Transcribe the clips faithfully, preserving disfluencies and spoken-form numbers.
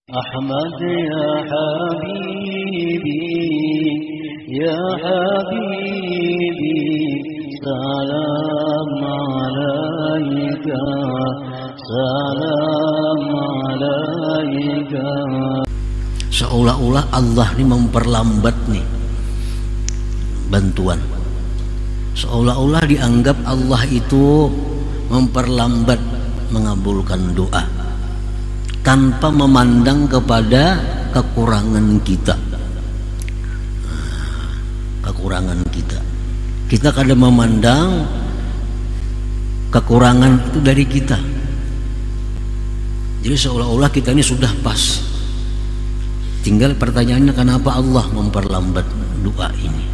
أحمد يا حبيبي يا حبيبي سلام عليك salam alaika. Seolah-olah Allah ini memperlambat nih bantuan. Seolah-olah dianggap Allah itu memperlambat mengabulkan doa tanpa memandang kepada kekurangan kita. Kekurangan kita. Kita kadang memandang kekurangan itu dari kita. Jadi seolah-olah kita ini sudah pas. Tinggal pertanyaannya, kenapa Allah memperlambat doa ini?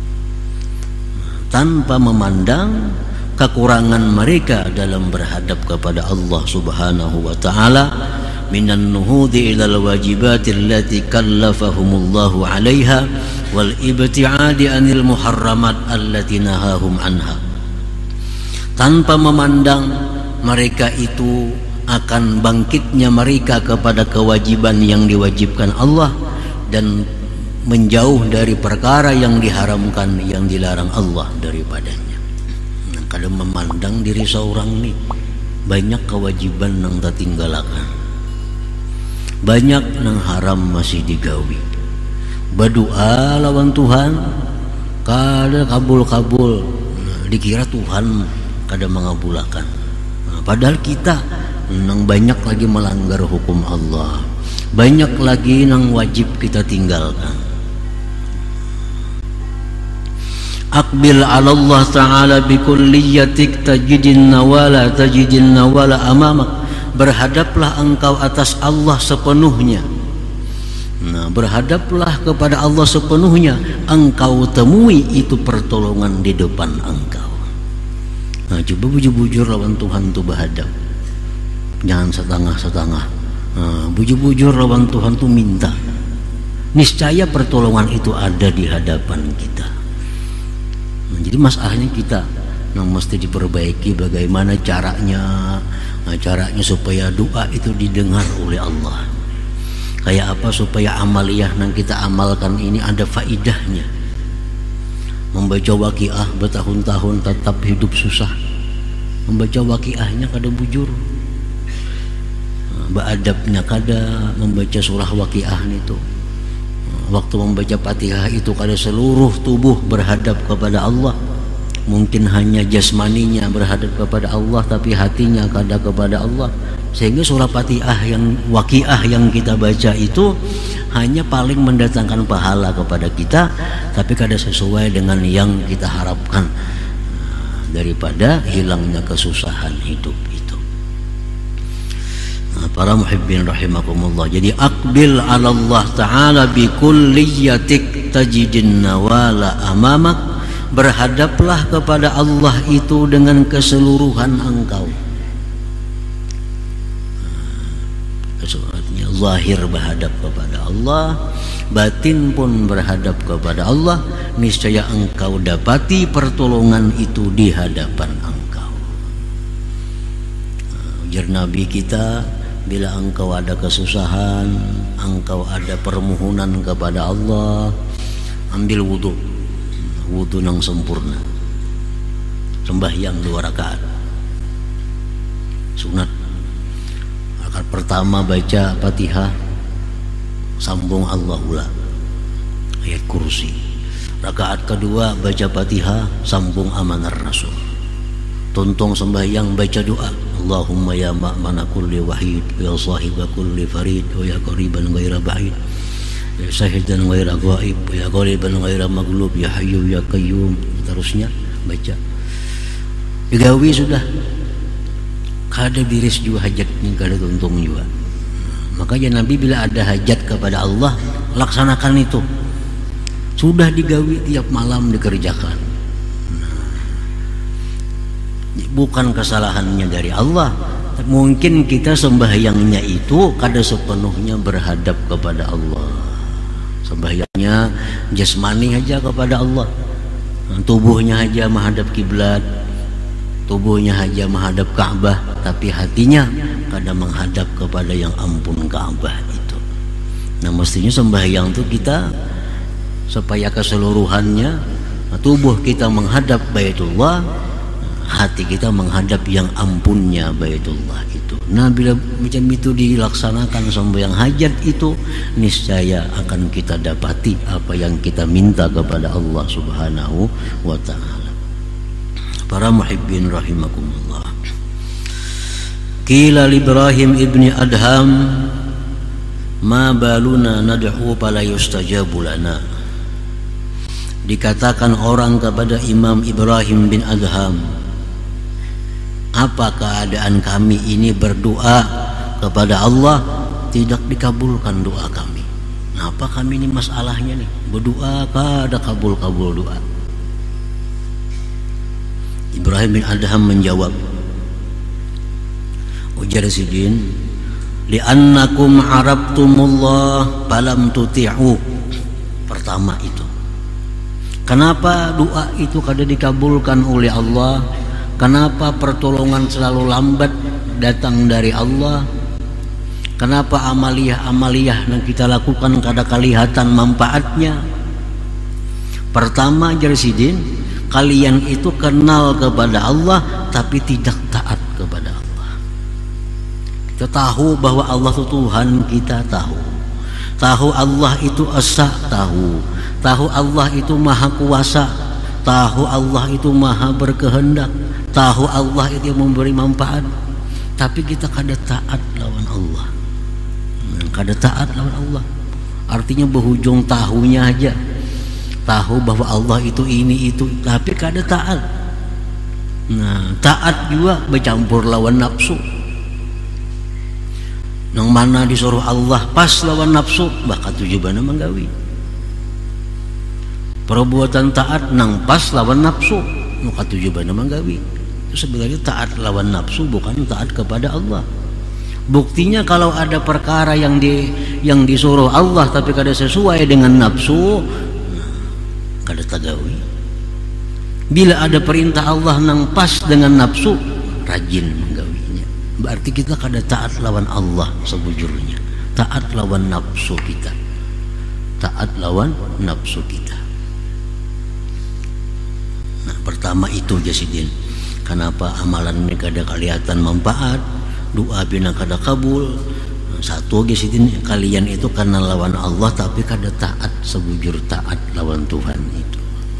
Tanpa memandang kekurangan mereka dalam berhadap kepada Allah Subhanahu wa taala, minan nuhudi ilal wajibati allati kallafahumullahu 'alaiha wal ibti'adi anil muharramat allati nahahum anha. Tanpa memandang mereka itu akan bangkitnya mereka kepada kewajiban yang diwajibkan Allah dan menjauh dari perkara yang diharamkan, yang dilarang Allah daripadanya. Nah, kadang memandang diri seorang nih banyak kewajiban yang tertinggalakan, banyak yang haram masih digawi. Berdoa lawan Tuhan kada kabul-kabul, nah, dikira Tuhan kada mengabulkan. Nah, padahal kita nang banyak lagi melanggar hukum Allah, banyak lagi nang wajib kita tinggalkan. Aqbil 'ala Allah ta'ala bi kulliyatik tajidin nawala tajidin nawala amamak. Berhadaplah engkau atas Allah sepenuhnya. Nah, berhadaplah kepada Allah sepenuhnya, engkau temui itu pertolongan di depan engkau. Nah, coba bujur-bujur lawan Tuhan tuh berhadap, jangan setengah-setengah. Nah, bujur-bujur lawan Tuhan tuh minta, niscaya pertolongan itu ada di hadapan kita. Nah, jadi masalahnya kita yang mesti diperbaiki bagaimana caranya. Nah, caranya supaya doa itu didengar oleh Allah. Kayak apa supaya amaliyah yang kita amalkan ini ada faidahnya. Membaca waqiah bertahun-tahun tetap hidup susah, membaca waqiahnya kada bujur, beradabnya kada membaca surah waqiah itu. Waktu membaca Fatihah itu kada seluruh tubuh berhadap kepada Allah. Mungkin hanya jasmaninya berhadap kepada Allah, tapi hatinya kada kepada Allah. Sehingga surah Fatihah yang waqiah yang kita baca itu hanya paling mendatangkan pahala kepada kita, tapi kada sesuai dengan yang kita harapkan, daripada hilangnya kesusahan hidup itu. Nah, para muhibbin rahimakumullah, jadi aqbil 'ala Allah ta'ala bi kulliyatik tajidin nawala amamak. Berhadaplah kepada Allah itu dengan keseluruhan engkau. Artinya zahir berhadap kepada Allah, batin pun berhadap kepada Allah, niscaya engkau dapati pertolongan itu di hadapan engkau. Ujar Nabi kita, bila engkau ada kesusahan, engkau ada permohonan kepada Allah, ambil wudu, wudu yang sempurna, sembahyang dua rakaat sunat. Rakaat pertama baca Fatihah, sambung Allahullah ayat kursi. Rakaat kedua baca Fatihah, sambung amanar Rasul. Tuntung sembahyang baca doa, Allahumma ya ma'mana kulli wahid, ya sahiba kulli farid, ya qariban ghaira ba'id, ya syahidan ghaira ghaib, ya ghaliban ghaira maghlub, ya hayyu ya qayyum. Terusnya baca digawi sudah, kada biris juga hajatnya, kada tuntung juga. Makanya Nabi bila ada hajat kepada Allah, laksanakan itu. Sudah digawi tiap malam dikerjakan. Bukan kesalahannya dari Allah, mungkin kita sembahyangnya itu kada sepenuhnya berhadap kepada Allah. Sembahyangnya jasmani aja kepada Allah, tubuhnya aja menghadap kiblat, tubuhnya aja menghadap Ka'bah, tapi hatinya kada menghadap kepada yang ampun Ka'bah itu. Nah mestinya sembahyang itu kita supaya keseluruhannya tubuh kita menghadap Baitullah, hati kita menghadap yang ampunnya Baitullah itu. Nah bila macam itu dilaksanakan sembahyang hajat itu, niscaya akan kita dapati apa yang kita minta kepada Allah Subhanahu wa ta'ala. Para muhibbin rahimakumullah. Qila Ibrahim ibni Adham, ma baluna nad'u fala yustajabu lana. Dikatakan orang kepada Imam Ibrahim bin Adham, apa keadaan kami ini berdoa kepada Allah tidak dikabulkan doa kami. Nah, apa kami ini masalahnya nih? Berdoa kada kabul-kabul doa. Ibrahim bin Adham menjawab, ujar Sidin, li'annakum arabtumullah falam tuti'u. Pertama itu, kenapa doa itu kada dikabulkan oleh Allah? Kenapa pertolongan selalu lambat datang dari Allah? Kenapa amaliyah-amaliyah yang kita lakukan kada kelihatan manfaatnya? Pertama, Jarsidin, kalian itu kenal kepada Allah tapi tidak taat kepada Allah. Kita tahu bahwa Allah itu Tuhan, kita tahu. Tahu Allah itu Esa, tahu. Tahu Allah itu Maha Kuasa, tahu Allah itu Maha Berkehendak, tahu Allah itu yang memberi manfaat, tapi kita kada taat lawan Allah. Kada taat lawan Allah artinya berhujung tahunya aja, tahu bahwa Allah itu ini itu, tapi kada taat. Nah, taat juga bercampur lawan nafsu. Nang mana disuruh Allah pas lawan nafsu, bahkan tujuh bana menggawi. Perbuatan taat nang pas lawan nafsu, maka tujuh bana menggawi. Itu sebenarnya taat lawan nafsu, bukan taat kepada Allah. Buktinya kalau ada perkara yang di yang disuruh Allah tapi kada sesuai dengan nafsu, nah, kada tagawi. Bila ada perintah Allah nang pas dengan nafsu, rajin menggawinya. Berarti kita kada taat lawan Allah sebujurnya, taat lawan nafsu kita, taat lawan nafsu kita. Nah, pertama itu Jasidin, kenapa amalan ini kada kelihatan manfaat, doa bina kada kabul. Satu Jasidin, kalian itu karena lawan Allah tapi kada taat sebujur taat lawan Tuhan itu.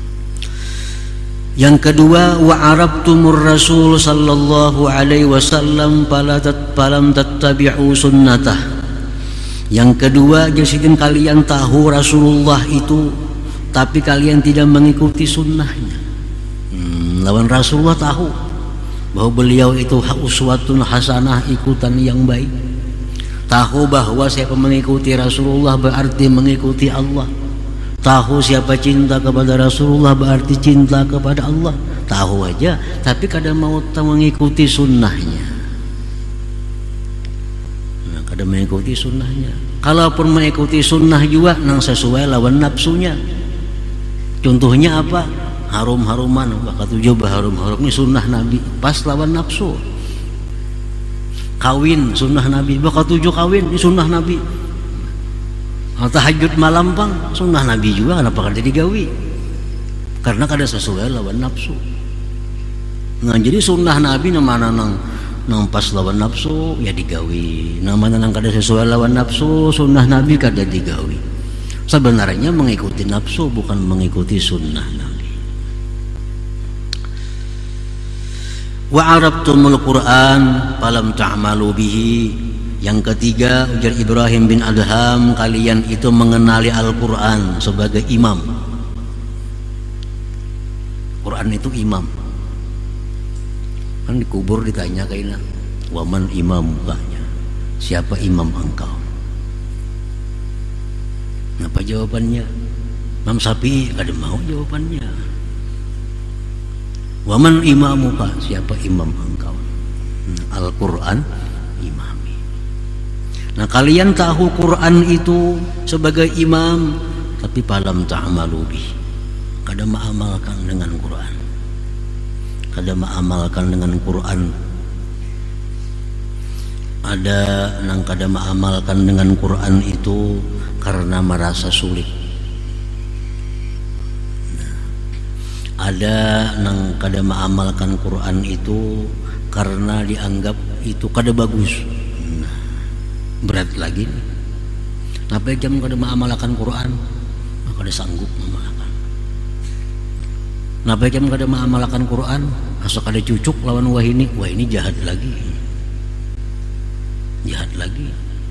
Yang kedua, wa arabtumur rasul sallallahu alaihi wasallam falam tattabi'u sunnatah. Yang kedua Jasidin, kalian tahu Rasulullah itu tapi kalian tidak mengikuti sunnahnya. Hmm, lawan Rasulullah tahu bahwa beliau itu uswatun hasanah, ikutan yang baik. Tahu bahwa siapa mengikuti Rasulullah berarti mengikuti Allah. Tahu siapa cinta kepada Rasulullah berarti cinta kepada Allah. Tahu aja tapi kadang mau mengikuti sunnahnya. Nah, kadang mengikuti sunnahnya. Kalaupun mengikuti sunnah juga nang sesuai lawan nafsunya. Contohnya apa? Harum-haruman, bakal tujuh harum-harum ini sunnah Nabi, pas lawan nafsu. Kawin sunnah Nabi, bakal tujuh kawin ini sunnah Nabi. Tahajud malam pang sunnah Nabi juga, kenapa kada digawi? Karena kada sesuai lawan nafsu. Nah jadi sunnah Nabi namanya nang nang pas lawan nafsu ya digawi, namanya nang kada sesuai lawan nafsu sunnah Nabi kada digawi. Sebenarnya mengikuti nafsu bukan mengikuti sunnah Nabi. Wa arabtumul Qur'an falam ta'malu bihi. Yang ketiga ujar Ibrahim bin Adham, kalian itu mengenali Al-Qur'an sebagai imam. Quran itu imam. Kan dikubur ditanya kaina, waman imam mukanya, siapa imam engkau? Apa jawabannya? Imam Syafi'i kada mau jawabannya. Waman imamuka, siapa imam engkau? Al-Quran imami. Nah kalian tahu Quran itu sebagai imam, tapi falam ta'malu bih, kada mengamalkan dengan Quran, kada mengamalkan dengan Quran. Ada nang kada mengamalkan dengan Quran itu karena merasa sulit. Nah, ada nang kada mengamalkan Quran itu karena dianggap itu kada bagus. Nah, berat lagi nih. Napa jam kada mengamalkan Quran? Kada sanggup mengamalkan. Napa jam kada mengamalkan Quran? Asa kada cucuk lawan wahini, wah ini jahat lagi. Jahat lagi.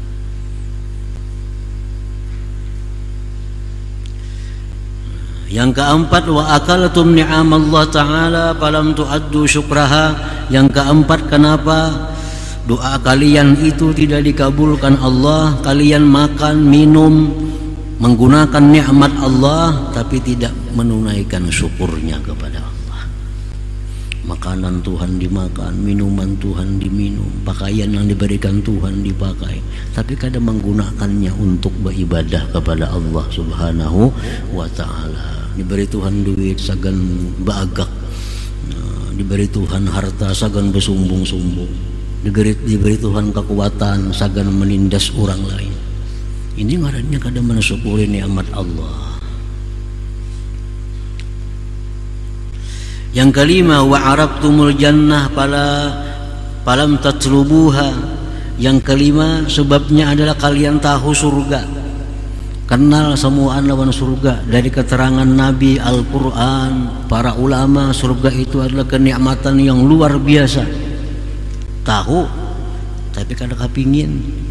Yang keempat, wa akaltum ni'amallah ta'ala falam tu'addu syukraha. Yang keempat, kenapa doa kalian itu tidak dikabulkan Allah? Kalian makan, minum, menggunakan nikmat Allah tapi tidak menunaikan syukurnya kepada Allah. Makanan Tuhan dimakan, minuman Tuhan diminum, pakaian yang diberikan Tuhan dipakai, tapi kadang menggunakannya untuk beribadah kepada Allah Subhanahu wa ta'ala. Diberi Tuhan duit sagan baagak, diberi Tuhan harta sagan bersumbung-sumbung, diberi, diberi Tuhan kekuatan sagan menindas orang lain. Ini ngarannya kadang mensyukuri nikmat Allah. Yang kelima, wa arabtumul jannah pala palam tatlubuha. Yang kelima, sebabnya adalah kalian tahu surga, kenal semua lawan surga. Dari keterangan Nabi, Al-Quran, para ulama, surga itu adalah kenikmatan yang luar biasa. Tahu, tapi kadang kepingin.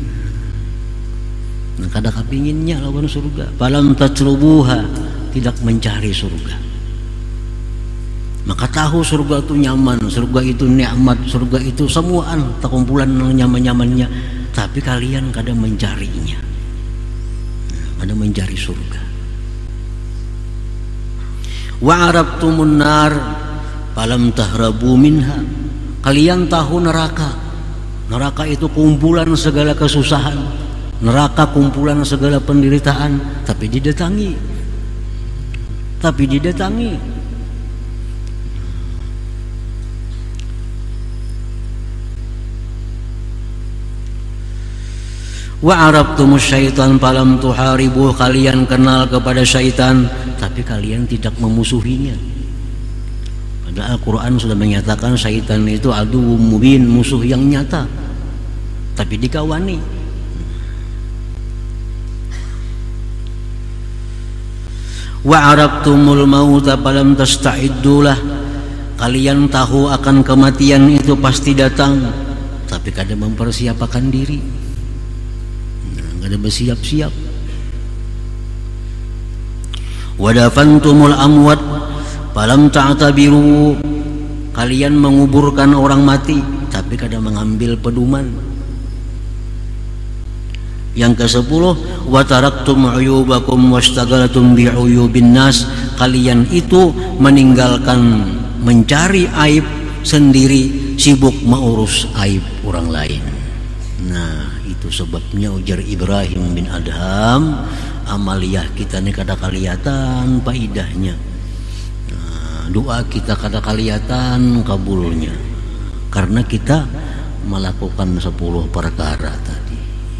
Nah, kadang kepinginnya lawan surga. Palam tatlubuha, tidak mencari surga. Maka tahu surga itu nyaman, surga itu nikmat, surga itu semuaan terkumpulan nyaman-nyamannya, tapi kalian kadang mencarinya, kadang mencari surga. Wa arabtumun nar falam tahrabu minha. Kalian tahu neraka. Neraka itu kumpulan segala kesusahan, neraka kumpulan segala penderitaan, tapi didatangi. Tapi didatangi. Wa arabtumus syaitan falam tuharibu. Kalian kenal kepada syaitan tapi kalian tidak memusuhinya. Padahal Al-Quran sudah menyatakan syaitan itu aduwwum mubin, musuh yang nyata, tapi dikawani. Wa arabtumul mauta falam tasta'iddulah. Kalian tahu akan kematian itu pasti datang, tapi kadang mempersiapkan diri, ada bersiap-siap. Wadafantumul amwat falam ta'tabiru. Kalian menguburkan orang mati tapi kadang mengambil pedoman. Yang kesepuluh, wa taraktum uyubakum wastaghaltum bi'uyubin nas. Kalian itu meninggalkan mencari aib sendiri, sibuk mengurus aib orang lain. Nah, itu sebabnya ujar Ibrahim bin Adham, amaliyah kita ini kada kelihatan faidahnya. Nah, doa kita kada kelihatan kabulnya karena kita melakukan sepuluh perkara tadi.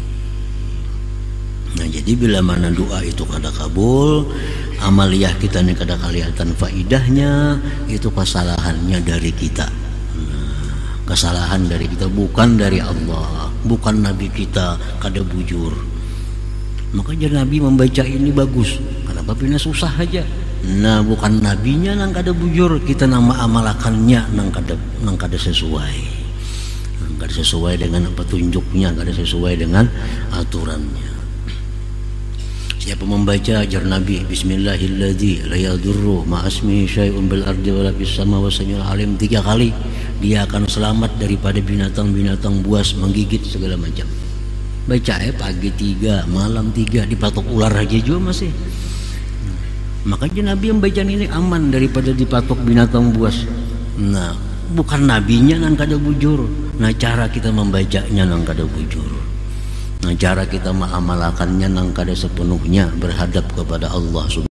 Nah, jadi bila mana doa itu kada kabul, amaliyah kita ini kada kelihatan faidahnya, itu kesalahannya dari kita. Nah, kesalahan dari kita, bukan dari Allah, bukan Nabi kita kada bujur. Makanya Nabi membaca ini bagus. Kenapa pina susah aja? Nah, bukan nabinya nang kada bujur, kita nama amalakannya nang kada nang kada sesuai. Nang kada sesuai dengan petunjuknya, kada sesuai dengan aturannya. Siapa membaca ajar Nabi Bismillahilladzi la yadurru ma'asmihi syai'un bil ardi wala fis sama wa samiul alim tiga kali, dia akan selamat daripada binatang-binatang buas menggigit segala macam. Baca ya pagi tiga, malam tiga, dipatok ular aja juga masih. Makanya Nabi yang baca ini aman daripada dipatok binatang buas. Nah, bukan nabinya nang kada bujur. Nah, cara kita membacanya nang kada bujur. Nah, cara kita mengamalkannya nang kada sepenuhnya berhadap kepada Allah Subhanahu